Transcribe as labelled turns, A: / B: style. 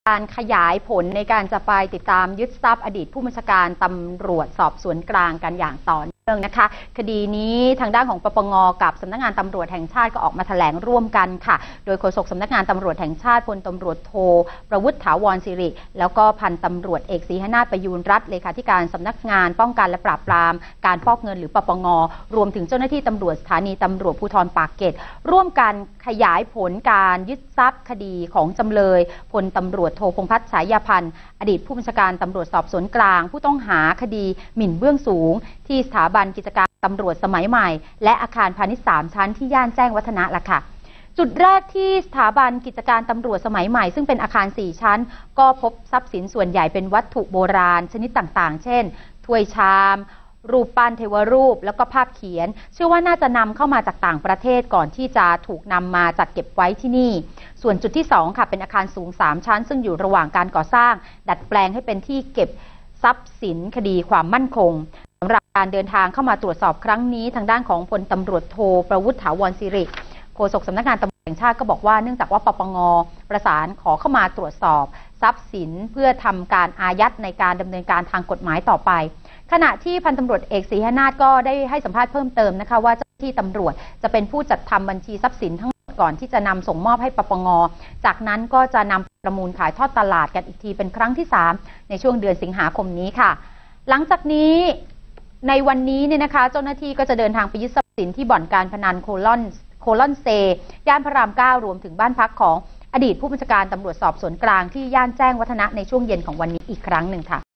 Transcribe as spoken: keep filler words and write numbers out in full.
A: การขยายผลในการจะไปติดตามยึดทรัพย์อดีตผู้บัญชาการตำรวจสอบสวนกลางกันอย่างต่อเนื่องนะคะคดีนี้ทางด้านของปปงกับสำนักงานตำรวจแห่งชาติก็ออกมาแถลงร่วมกันค่ะโดยโฆษกสำนักงานตำรวจแห่งชาติพลตำรวจโทประวุฒิถาวรศิริแล้วก็พันตำรวจเอกศรีหนาถประยูรรัตน์เลขาธิการสำนักงานป้องกันและปราบปรามการฟอกเงินหรือปปงรวมถึงเจ้าหน้าที่ตำรวจสถานีตำรวจภูธรปากเกร็ดร่วมกันขยายผลการยึดทรัพย์คดีของจำเลยพลตำรวจโทพงษ์พัฒน์ฉายาพันธ์อดีตผู้บัญชาการตำรวจสอบสวนกลางผู้ต้องหาคดีหมิ่นเบื้องสูงที่สถาบันกิจการตำรวจสมัยใหม่และอาคารพาณิชย์สามชั้นที่ย่านแจ้งวัฒนะล่ะค่ะจุดแรกที่สถาบันกิจการตำรวจสมัยใหม่ซึ่งเป็นอาคารสี่ชั้นก็พบทรัพย์สินส่วนใหญ่เป็นวัตถุโบราณชนิดต่างๆเช่นถ้วยชามรูปปั้นเทวรูปแล้วก็ภาพเขียนเชื่อว่าน่าจะนำเข้ามาจากต่างประเทศก่อนที่จะถูกนำมาจัดเก็บไว้ที่นี่ส่วนจุดที่สองค่ะเป็นอาคารสูงสามชั้นซึ่งอยู่ระหว่างการก่อสร้างดัดแปลงให้เป็นที่เก็บทรัพย์สินคดีความมั่นคงสำหรับการเดินทางเข้ามาตรวจสอบครั้งนี้ทางด้านของพลตำรวจโทประวุฒิถาวรศิริโฆษกสำนักงานตำรวจแห่งชาติก็บอกว่าเนื่องจากว่าปปงประสานขอเข้ามาตรวจสอบทรัพย์สินเพื่อทำการอายัดในการดำเนินการทางกฎหมายต่อไปขณะที่พันตำรวจเอกศรีหนาถก็ได้ให้สัมภาษณ์เพิ่มเติมนะคะว่าเจ้าหน้าที่ตำรวจจะเป็นผู้จัดทำบัญชีทรัพย์สินทั้งหมดก่อนที่จะนำส่งมอบให้ปปงจากนั้นก็จะนำประมูลขายทอดตลาดกันอีกทีเป็นครั้งที่สามในช่วงเดือนสิงหาคมนี้ค่ะหลังจากนี้ในวันนี้เนี่ยนะคะเจ้าหน้าที่ก็จะเดินทางไปยึดทรัพย์สินที่บ่อนการพนันโคลอนโคลอนเซย่านพระรามเก้ารวมถึงบ้านพักของอดีตผู้บัญชาการตำรวจสอบสวนกลางที่ย่านแจ้งวัฒนะในช่วงเย็นของวันนี้อีกครั้งหนึ่งค่ะ